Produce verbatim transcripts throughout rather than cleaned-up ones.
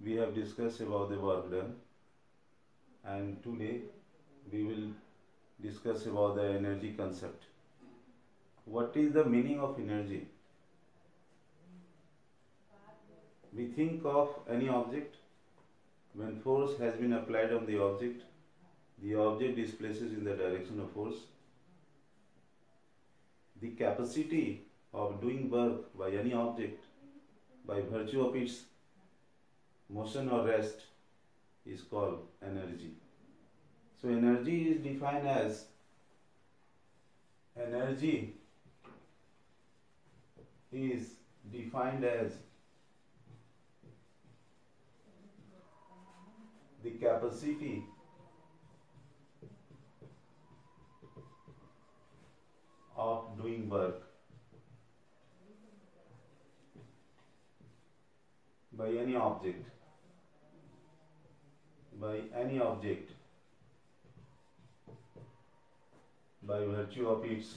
we have discussed about the work done, and today we will discuss about the energy concept. What is the meaning of energy? We think of any object. When force has been applied on the object, the object displaces in the direction of force. The capacity of doing work by any object by virtue of its motion or rest is called energy. So energy is defined as energy is defined as the capacity of doing work by any object by any object by virtue of its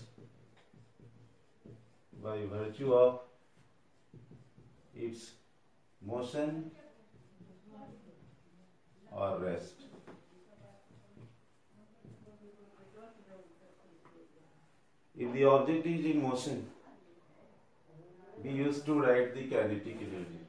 by virtue of its motion or rest. If the object is in motion, we used to write the kinetic energy.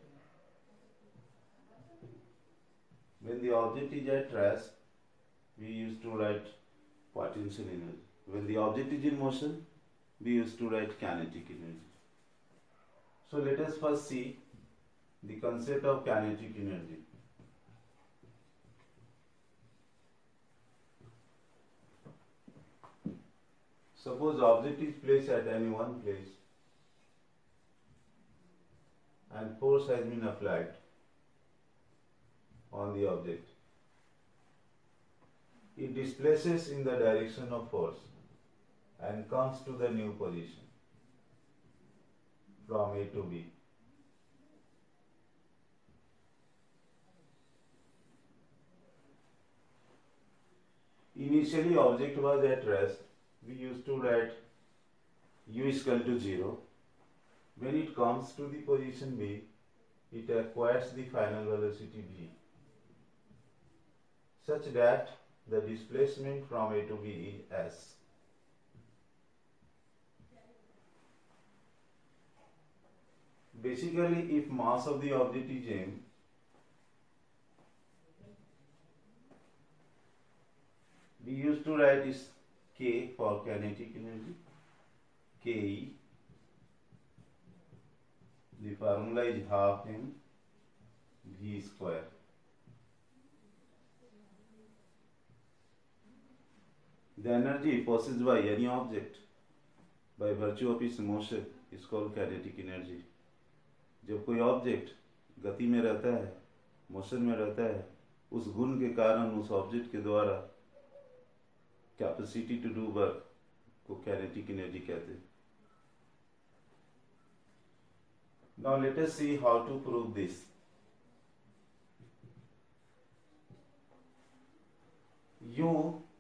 When the object is at rest, we used to write potential energy. When the object is in motion, we used to write kinetic energy. So let us first see the concept of kinetic energy. Suppose object is placed at any one place and force has been applied on the object. It displaces in the direction of force and comes to the new position from A to B. Initially object was at rest. We used to write u is equal to zero. When it comes to the position B, it acquires the final velocity v, such that the displacement from A to B is s. Basically, if mass of the object is m, we used to write is K for kinetic energy, Ke. The formula is half m v square. The energy possessed by any object by virtue of its motion is called kinetic energy. जब कोई object गति में रहता है, motion में रहता है, उस गुण के कारण उस ऑब्जेक्ट के द्वारा कैपेसिटी टू डू वर्क को kinetic energy कहते हैं. Now let us see how to prove this. U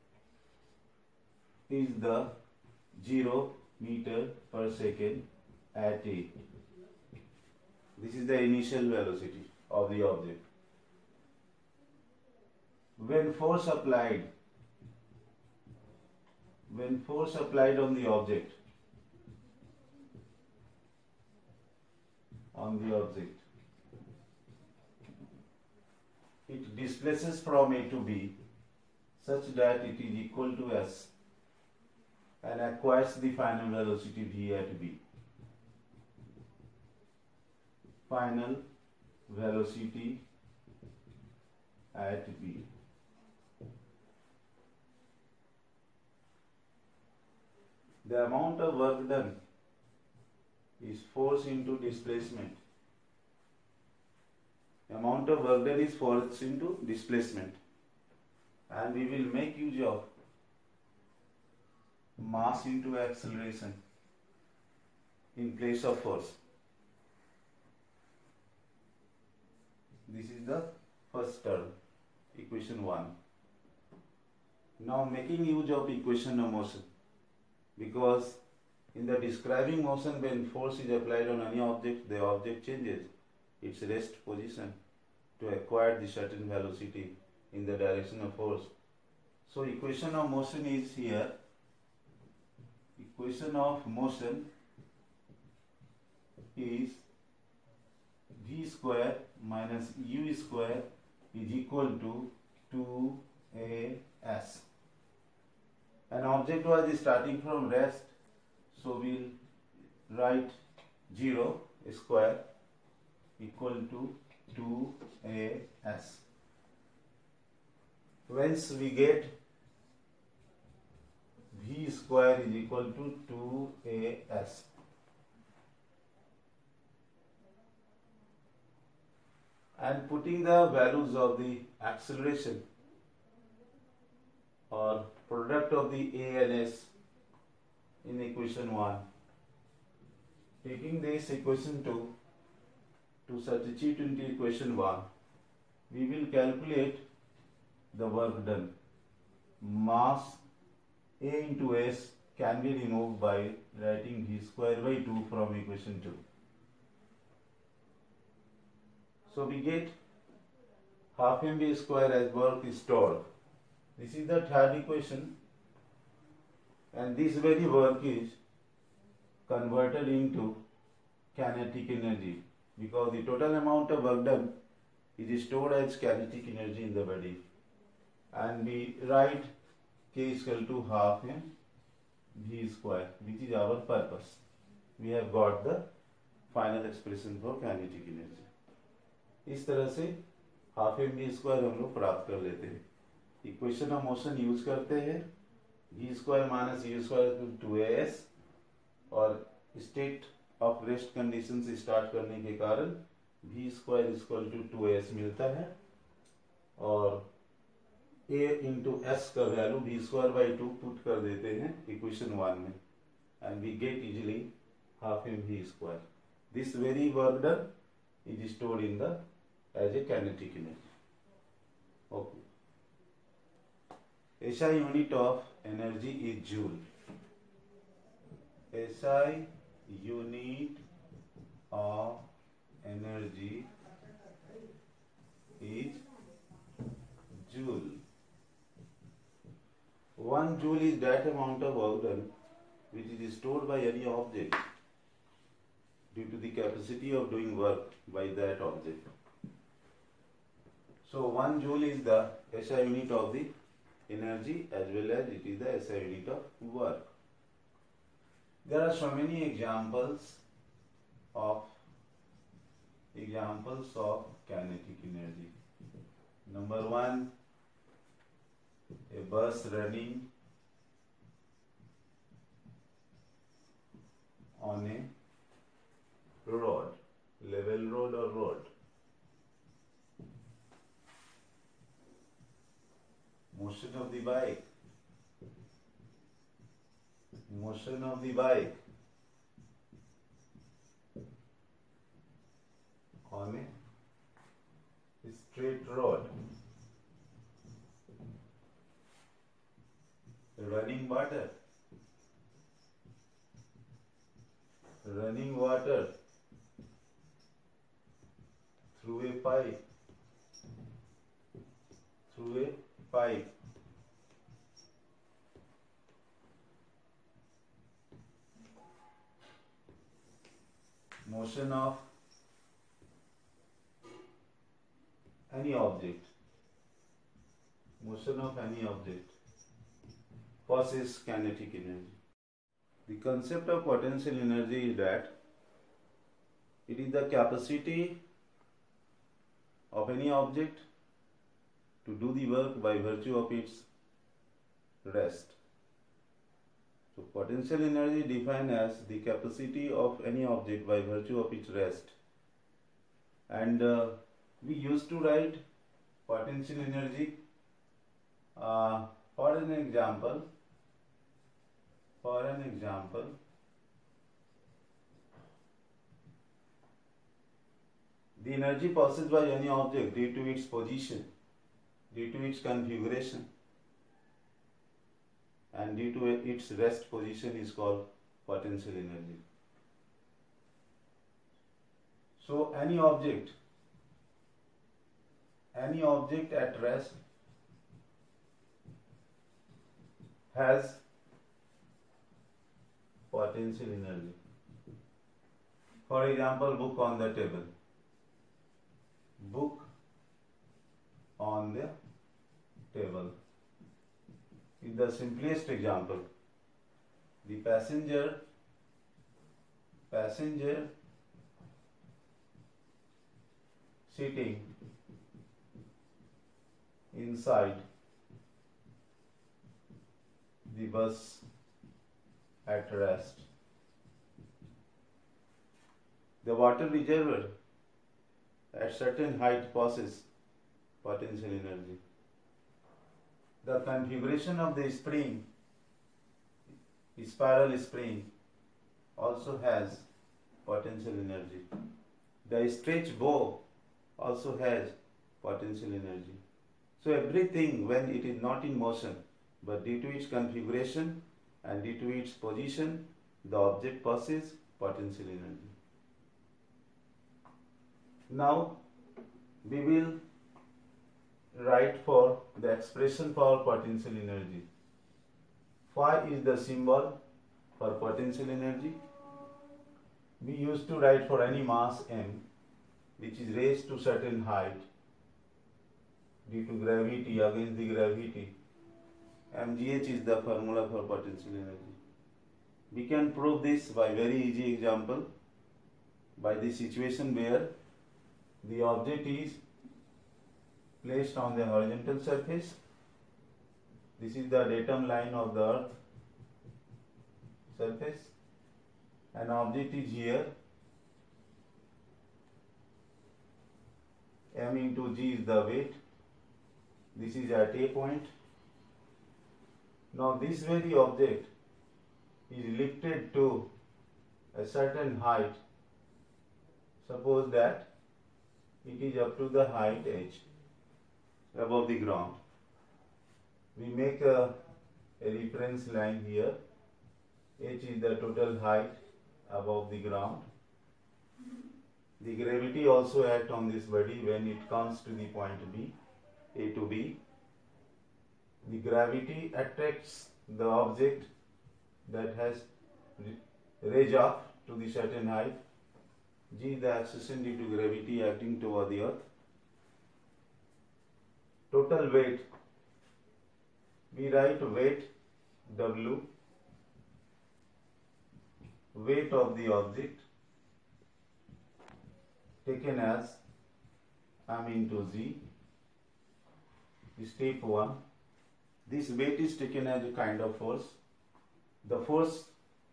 is the zero meter per second at A. This is the initial velocity of the object. When force applied, when force applied on the object, on the object, it displaces from A to B such that it is equal to s and acquires the final velocity v at B. Final velocity at B. The amount of work done is force into displacement. The amount of work done is force into displacement, and we will make use of mass into acceleration in place of force. This is the first term, equation one. Now making use of equation of motion, because in the describing motion, when force is applied on any object, the object changes its rest position to acquire the certain velocity in the direction of force. So equation of motion is here. Equation of motion is v square minus u square is equal to two a s. An object was starting from rest, so we'll write zero square equal to two a s. Whence we get v square is equal to two a s. And putting the values of the acceleration or product of the A and S in equation one. Taking this equation two to substitute into equation one, we will calculate the work done. Mass A into S can be removed by writing v square by two from equation two. So we get half mv square as work is torque. This is the third equation, and this very work is converted into kinetic energy because the total amount of work done is stored as kinetic energy in the body, and we write k is equal to half m v square, which is our purpose. We have got the final expression for kinetic energy. इस तरह से half m v square हम लोग प्राप्त कर लेते हैं. Equation of motion use करते हैं v square minus u square two a s, और स्टेट ऑफ रेस्ट कंडीशन से स्टार्ट करने के कारण v square equal to two s मिलता है, और a इंटू एस का value v square by two put कर देते हैं इक्वेशन वन में, and we get easily half m v square. This very work done is stored in the as a kinetic energy. Okay. S I unit of energy is joule. S I unit of energy is joule. One joule is that amount of work done which is stored by any object due to the capacity of doing work by that object. So one joule is the S I unit of the energy as well as it is the S I unit of work. There are so many examples of examples of kinetic energy. Number one, a bus running on a road, level road or road. Motion of the bike, motion of the bike on a straight road. Running water, running water through a pipe, through a pipe. Motion of any object, motion of any object possesses kinetic energy. The concept of potential energy is that it is the capacity of any object to do the work by virtue of its rest. So potential energy defined as the capacity of any object by virtue of its rest. And uh, we used to write potential energy uh, for an example, for an example, the energy possessed by any object due to its position, due to its configuration, and due to its rest position is called potential energy. So any object any object at rest has potential energy. For example, book on the table. Book on the table is the simplest example. The passenger passenger sitting inside the bus at rest. The water reservoir at certain height possesses potential energy. The configuration of the spring, spiral spring, also has potential energy. The stretch bow also has potential energy. So everything, when it is not in motion, but due to its configuration and due to its position, the object possesses potential energy. Now we will write for the expression for potential energy. Phi is the symbol for potential energy. We used to write for any mass m which is raised to certain height due to gravity, against the gravity. Mgh is the formula for potential energy. We can prove this by very easy example, by the situation where the object is placed on the horizontal surface. This is the datum line of the earth surface. An object is here. M into G is the weight. This is at A point. Now this very object is lifted to a certain height. Suppose that it is up to the height h above the ground. We make a, a reference line here. H is the total height above the ground. The gravity also acts on this body when it comes to the point B, A to B. The gravity attracts the object that has raised up to the certain height. G is the acceleration due to gravity acting toward the earth. Total weight, we write weight W, weight of the object taken as M into Z. Step one. This weight is taken as a kind of force. The force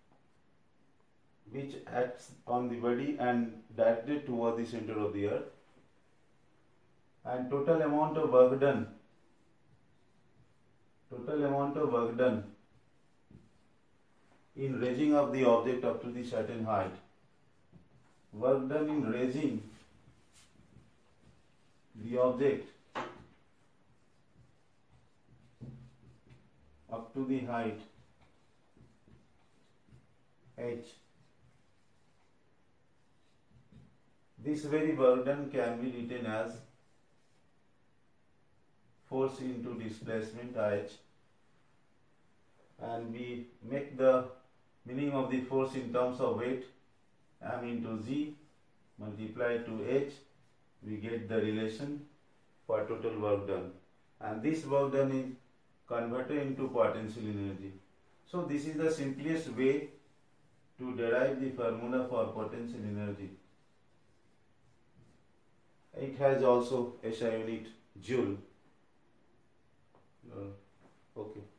which acts on the body and directed toward the center of the earth. And total amount of work done. Total amount of work done in raising up the object up to the certain height. Work done in raising the object up to the height h. This very work done can be written as force into displacement h, and we make the meaning of the force in terms of weight, m into z multiplied to h. We get the relation for total work done, and this work done is converted into potential energy. So this is the simplest way to derive the formula for potential energy. It has also S I unit joule. Uh, okay.